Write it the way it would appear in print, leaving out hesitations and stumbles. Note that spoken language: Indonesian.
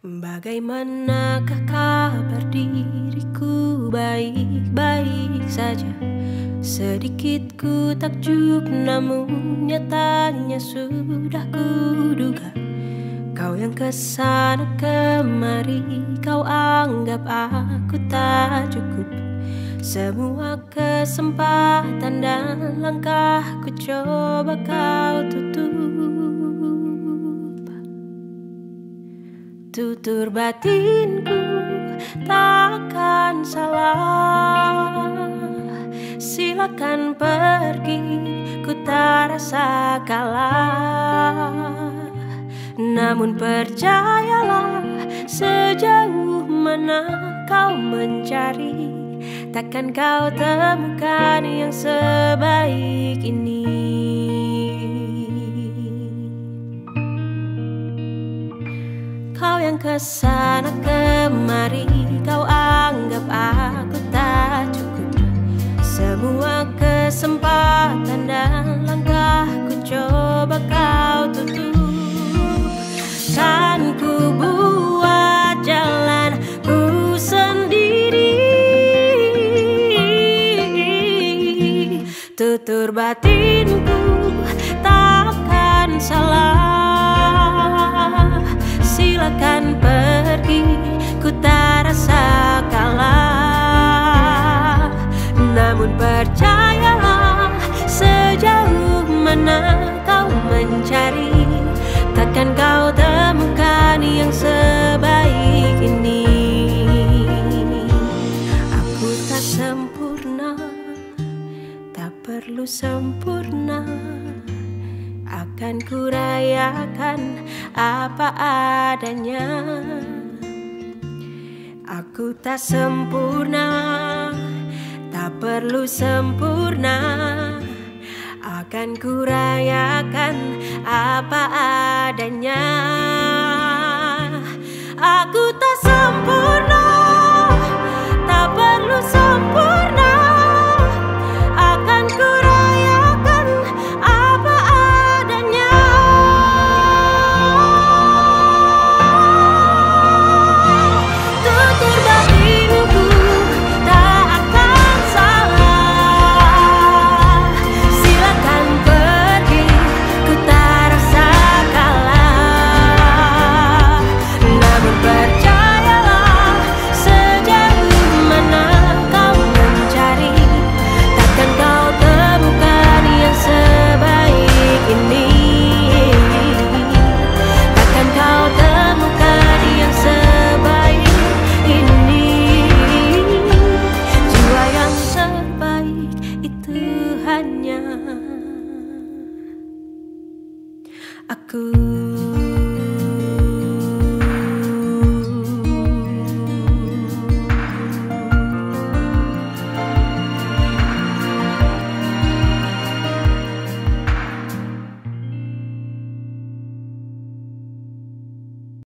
Bagaimanakah kabar diriku? Baik-baik saja. Sedikit ku takjub, namun nyatanya sudah kuduga. Kau yang kesana kemari, kau anggap aku tak cukup. Semua kesempatan dan langkahku coba kau tutup. Tutur batinku takkan salah. Silakan pergi, ku tak rasa kalah. Namun percayalah, sejauh mana kau mencari, takkan kau temukan yang sebaik ini. Kau yang kesana kemari, kau anggap aku tak cukup. Semua kesempatan dan langkahku coba kau tutup. Kan ku buat jalanku sendiri. Tutur batinku takkan salah. Silakan pergi, ku tak rasa kalah. Namun percayalah, sejauh mana kau mencari, takkan kau temukan yang sebaik ini. Aku tak sempurna, tak perlu sempurna. Akan kurayakan apa adanya. Aku tak sempurna, tak perlu sempurna. Akan kurayakan apa adanya. Aku tak sempurna, tak perlu sempurna. Akan kurayakan apa adanya. Tutur batinku tak akan salah. Silakan pergi, ku tak rasa kalah. Namun percayalah, sejauh mana kau mencari, takkan kau temukan yang sebaik ini. Takkan kau temukan yang sebaik ini. Jiwa yang terbaik itu hanya aku.